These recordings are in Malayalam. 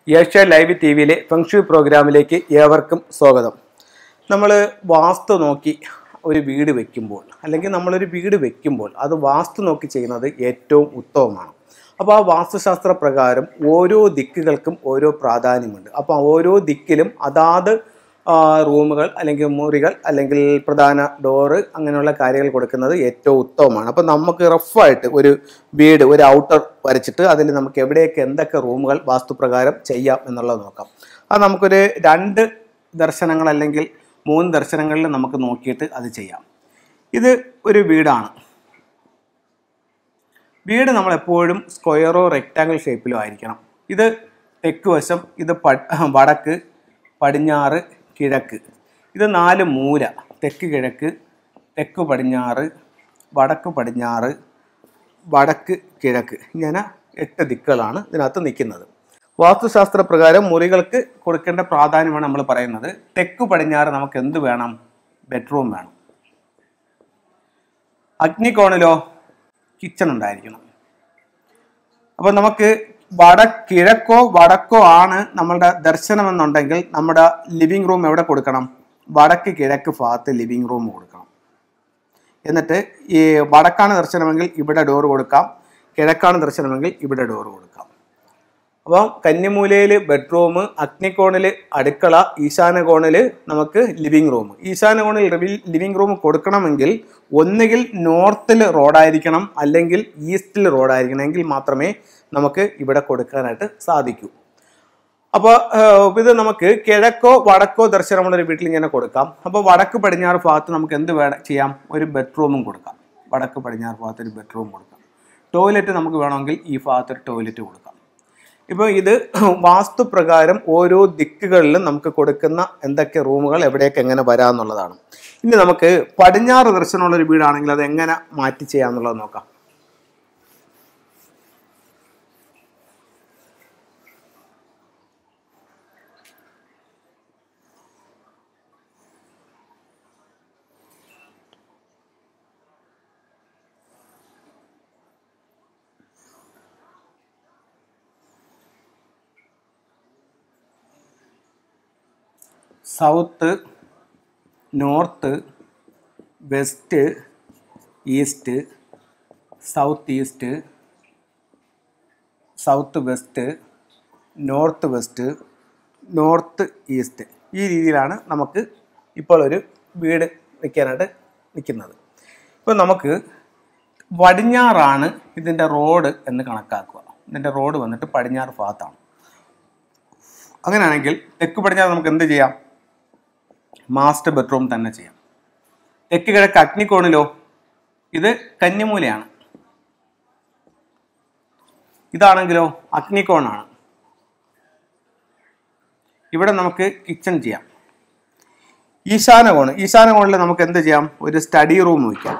ഏഷ്യ ലൈവ് ടി വിയിലെ ഫെങ്ഷു പ്രോഗ്രാമിലേക്ക് ഏവർക്കും സ്വാഗതം. നമ്മൾ വാസ്തു നോക്കി ഒരു വീട് വെക്കുമ്പോൾ അല്ലെങ്കിൽ നമ്മളൊരു വീട് വെക്കുമ്പോൾ അത് വാസ്തു നോക്കി ചെയ്യുന്നത് ഏറ്റവും ഉത്തമമാണ്. അപ്പോൾ ആ വാസ്തുശാസ്ത്ര പ്രകാരം ഓരോ ദിക്കുകൾക്കും ഓരോ പ്രാധാന്യമുണ്ട്. അപ്പോൾ ഓരോ ദിക്കിലും അതാത് റൂമുകൾ അല്ലെങ്കിൽ മുറികൾ അല്ലെങ്കിൽ പ്രധാന ഡോറ് അങ്ങനെയുള്ള കാര്യങ്ങൾ കൊടുക്കുന്നത് ഏറ്റവും ഉത്തമമാണ്. അപ്പോൾ നമുക്ക് റഫായിട്ട് ഒരു വീട് ഒരു ഔട്ടർ വരച്ചിട്ട് അതിൽ നമുക്ക് എവിടെയൊക്കെ എന്തൊക്കെ റൂമുകൾ വാസ്തുപ്രകാരം ചെയ്യാം എന്നുള്ളത് നോക്കാം. അത് നമുക്കൊരു 2 ദർശനങ്ങൾ അല്ലെങ്കിൽ 3 ദർശനങ്ങളിൽ നമുക്ക് നോക്കിയിട്ട് അത് ചെയ്യാം. ഇത് ഒരു വീടാണ്. വീട് നമ്മളെപ്പോഴും സ്ക്വയറോ റെക്റ്റാങ്കിൾ ഷേപ്പിലോ ആയിരിക്കണം. ഇത് തെക്ക് വശം, ഇത് വടക്ക്, പടിഞ്ഞാറ്, കിഴക്ക്. ഇത് 4 മൂല: തെക്ക് കിഴക്ക്, തെക്ക് പടിഞ്ഞാറ്, വടക്ക് പടിഞ്ഞാറ്, വടക്ക് കിഴക്ക്. ഇങ്ങനെ 8 ദിക്കുകളാണ് ഇതിനകത്ത് നിൽക്കുന്നത്. വാസ്തുശാസ്ത്ര പ്രകാരം മുറികൾക്ക് കൊടുക്കേണ്ട പ്രാധാന്യമാണ് നമ്മൾ പറയുന്നത്. തെക്ക് പടിഞ്ഞാറ് നമുക്ക് എന്ത് വേണം? ബെഡ്റൂം വേണം. അഗ്നികോണിലോ കിച്ചൺ ഉണ്ടായിരിക്കണം. അപ്പോൾ നമുക്ക് കിഴക്കോ വടക്കോ ആണ് നമ്മളുടെ ദർശനം എന്നുണ്ടെങ്കിൽ നമ്മുടെ ലിവിങ് റൂം എവിടെ കൊടുക്കണം? വടക്ക് കിഴക്ക് ഭാഗത്ത് ലിവിങ് റൂം കൊടുക്കണം. എന്നിട്ട് ഈ വടക്കാണ് ദർശനമെങ്കിൽ ഇവിടെ ഡോറ് കൊടുക്കാം, കിഴക്കാണ് ദർശനമെങ്കിൽ ഇവിടെ ഡോറ് കൊടുക്കാം. അപ്പം കന്നിമൂലയിൽ ബെഡ്റൂം, അഗ്നികോണിൽ അടുക്കള, ഈശാന കോണിൽ നമുക്ക് ലിവിങ് റൂം. ഈശാന കോണിൽ ലിവിങ് റൂം കൊടുക്കണമെങ്കിൽ ഒന്നുകിൽ നോർത്തിൽ റോഡായിരിക്കണം അല്ലെങ്കിൽ ഈസ്റ്റിൽ റോഡായിരിക്കണം. എങ്കിൽ മാത്രമേ നമുക്ക് ഇവിടെ കൊടുക്കാനായിട്ട് സാധിക്കൂ. അപ്പോൾ ഇത് നമുക്ക് കിഴക്കോ വടക്കോ ദർശനമുള്ളൊരു വീട്ടിൽ ഇങ്ങനെ കൊടുക്കാം. അപ്പോൾ വടക്ക് പടിഞ്ഞാറ് ഭാഗത്ത് നമുക്ക് എന്ത് ചെയ്യാം? ഒരു ബെഡ്റൂമും കൊടുക്കാം. വടക്ക് പടിഞ്ഞാറ് ഭാഗത്ത് ഒരു ബെഡ്റൂം കൊടുക്കാം. ടോയ്ലറ്റ് നമുക്ക് വേണമെങ്കിൽ ഈ ഭാഗത്തൊരു ടോയ്ലറ്റ് കൊടുക്കാം. ഇപ്പോൾ ഇത് വാസ്തുപ്രകാരം ഓരോ ദിക്കുകളിലും നമുക്ക് കൊടുക്കുന്ന എന്തൊക്കെ റൂമുകൾ എവിടെയൊക്കെ എങ്ങനെ വരാമെന്നുള്ളതാണ്. ഇനി നമുക്ക് പടിഞ്ഞാറ് ദർശനമുള്ളൊരു വീടാണെങ്കിൽ അത് എങ്ങനെ മാറ്റി ചെയ്യാമെന്നുള്ളത് നോക്കാം. South, north, west, east, south east, south west, north west, north east. ഈ രീതിയിലാണ് നമുക്ക് ഇപ്പോൾ ഒരു വീട് വയ്ക്കാനായിട്ട് നിൽക്കുന്നത്. ഇപ്പോൾ നമുക്ക് പടിഞ്ഞാറാണ് ഇതിൻ്റെ റോഡ് എന്ന് കണക്കാക്കുക. ഇതിൻ്റെ റോഡ് വന്നിട്ട് പടിഞ്ഞാറ് ഭാഗത്താണ്. അങ്ങനെയാണെങ്കിൽ തെക്ക് പടിഞ്ഞാറ് നമുക്ക് എന്ത് ചെയ്യാം? മാസ്റ്റർ ബെഡ്റൂം തന്നെ ചെയ്യാം. തെക്ക് കിഴക്ക് അഗ്നികോണിലോ ഇത് കന്നിമൂലയാണ്. ഇതാണെങ്കിലോ അഗ്നികോണാണ്. ഇവിടെ നമുക്ക് കിച്ചൺ ചെയ്യാം. ഈശാന കോണിൽ നമുക്ക് എന്ത് ചെയ്യാം? ഒരു സ്റ്റഡി റൂം വയ്ക്കാം.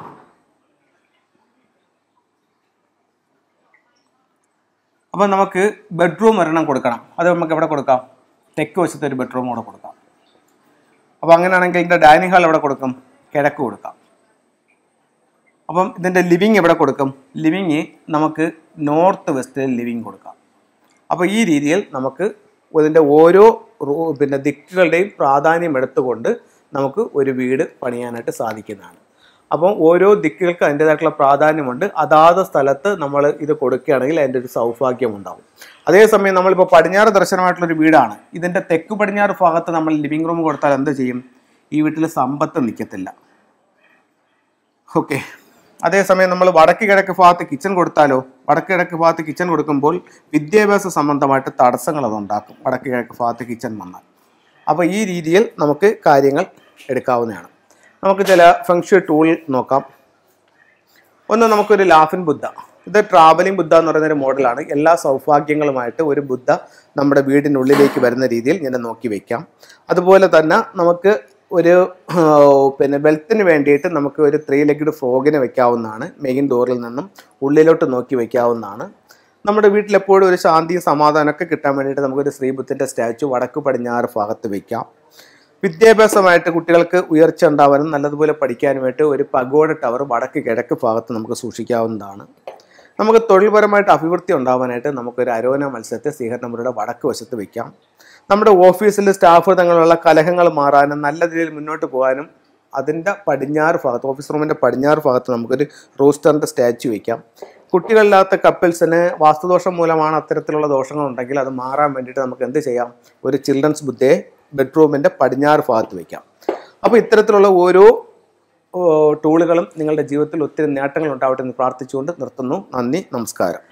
അപ്പം നമുക്ക് ബെഡ്റൂം ഒരെണ്ണം കൊടുക്കണം. അത് നമുക്ക് എവിടെ കൊടുക്കാം? തെക്ക് വശത്ത് ഒരു ബെഡ്റൂം കൂടെ കൊടുക്കാം. അപ്പോൾ അങ്ങനെയാണെങ്കിൽ ഇതിൻ്റെ ഡൈനിങ് ഹാൾ എവിടെ കൊടുക്കും? കിഴക്ക് കൊടുക്കാം. അപ്പം ഇതിൻ്റെ ലിവിങ് എവിടെ കൊടുക്കും? ലിവിങ് നമുക്ക് നോർത്ത് വെസ്റ്റിൽ ലിവിങ് കൊടുക്കാം. അപ്പോൾ ഈ രീതിയിൽ നമുക്ക് ഇതിൻ്റെ ഓരോ ദിക്കുകളുടെയും പ്രാധാന്യം എടുത്തുകൊണ്ട് നമുക്ക് ഒരു വീട് പണിയാനായിട്ട് സാധിക്കുന്നതാണ്. അപ്പം ഓരോ ദിക്കുകൾക്ക് അതിൻ്റേതായിട്ടുള്ള പ്രാധാന്യമുണ്ട്. അതാത് സ്ഥലത്ത് നമ്മൾ ഇത് കൊടുക്കുകയാണെങ്കിൽ അതിൻ്റെ ഒരു സൗഭാഗ്യം ഉണ്ടാവും. അതേസമയം നമ്മളിപ്പോൾ പടിഞ്ഞാറ് ദർശനമായിട്ടുള്ളൊരു വീടാണ്. ഇതിൻ്റെ തെക്ക് പടിഞ്ഞാറ് ഭാഗത്ത് നമ്മൾ ലിവിങ് റൂം കൊടുത്താൽ എന്ത് ചെയ്യും? ഈ വീട്ടിൽ സമ്പത്ത് നിൽക്കത്തില്ല. ഓക്കെ. അതേസമയം നമ്മൾ വടക്ക് കിഴക്ക് ഭാഗത്ത് കിച്ചൺ കൊടുത്താലോ? വടക്ക് കിഴക്ക് ഭാഗത്ത് കിച്ചൺ കൊടുക്കുമ്പോൾ വിദ്യാഭ്യാസ സംബന്ധമായിട്ട് തടസ്സങ്ങൾ അതുണ്ടാക്കും. വടക്ക് കിഴക്ക് ഭാഗത്ത് കിച്ചൺ വന്നാൽ. അപ്പോൾ ഈ രീതിയിൽ നമുക്ക് കാര്യങ്ങൾ എടുക്കാവുന്നതാണ്. നമുക്ക് ചില ഫെങ്ഷു ടൂൾ നോക്കാം. ഒന്ന്, നമുക്കൊരു ലാഫിൻ ബുദ്ധ. ഇത് ട്രാവലിംഗ് ബുദ്ധ എന്ന് പറയുന്നൊരു മോഡലാണ്. എല്ലാ സൗഭാഗ്യങ്ങളുമായിട്ട് ഒരു ബുദ്ധ നമ്മുടെ വീടിനുള്ളിലേക്ക് വരുന്ന രീതിയിൽ ഇങ്ങനെ നോക്കി വയ്ക്കാം. അതുപോലെ തന്നെ നമുക്ക് ഒരു വെൽത്തിന് വേണ്ടിയിട്ട് നമുക്ക് ഒരു 3 ലെഗ്ഡ് ഫ്രോഗിനെ വെക്കാവുന്നതാണ്. മെയിൻ ഡോറിൽ നിന്നും ഉള്ളിലോട്ട് നോക്കി വയ്ക്കാവുന്നതാണ്. നമ്മുടെ വീട്ടിലെപ്പോഴും ഒരു ശാന്തിയും സമാധാനമൊക്കെ കിട്ടാൻ വേണ്ടിയിട്ട് നമുക്കൊരു ശ്രീബുദ്ധൻ്റെ സ്റ്റാച്ചു വടക്ക് പടിഞ്ഞാറ് ഭാഗത്ത് വയ്ക്കാം. വിദ്യാഭ്യാസമായിട്ട് കുട്ടികൾക്ക് ഉയർച്ച ഉണ്ടാവാനും നല്ലതുപോലെ പഠിക്കാനുമായിട്ട് ഒരു പഗോഡ ടവർ വടക്ക് കിഴക്ക് ഭാഗത്ത് നമുക്ക് സൂക്ഷിക്കാവുന്നതാണ്. നമുക്ക് തൊഴിൽപരമായിട്ട് അഭിവൃദ്ധി ഉണ്ടാവാനായിട്ട് നമുക്കൊരു അരോന മത്സ്യത്തെ സ്വീകരണ മുറിയുടെ വടക്ക് വശത്ത് വയ്ക്കാം. നമ്മുടെ ഓഫീസിൽ സ്റ്റാഫ് തങ്ങളുള്ള കലഹങ്ങൾ മാറാനും നല്ല രീതിയിൽ മുന്നോട്ട് പോകാനും അതിൻ്റെ പടിഞ്ഞാറ് ഭാഗത്ത്, ഓഫീസ് റൂമിൻ്റെ പടിഞ്ഞാറ് ഭാഗത്ത് നമുക്കൊരു റൂസ്റ്ററിൻ്റെ സ്റ്റാച്ചു വയ്ക്കാം. കുട്ടികളില്ലാത്ത കപ്പിൾസിന് വാസ്തുദോഷം മൂലമാണ് അത്തരത്തിലുള്ള ദോഷങ്ങളുണ്ടെങ്കിൽ അത് മാറാൻ വേണ്ടിയിട്ട് നമുക്ക് എന്ത് ചെയ്യാം? ഒരു ചിൽഡ്രൻസ് ബുദ്ധയെ ബെഡ്റൂമിൻ്റെ പടിഞ്ഞാറ് ഭാഗത്ത് വയ്ക്കാം. അപ്പോൾ ഇത്തരത്തിലുള്ള ഓരോ ടൂളുകളും നിങ്ങളുടെ ജീവിതത്തിൽ ഒത്തിരി നേട്ടങ്ങൾ ഉണ്ടാവട്ടെ എന്ന് പ്രാർത്ഥിച്ചുകൊണ്ട് നിർത്തുന്നു. നന്ദി, നമസ്കാരം.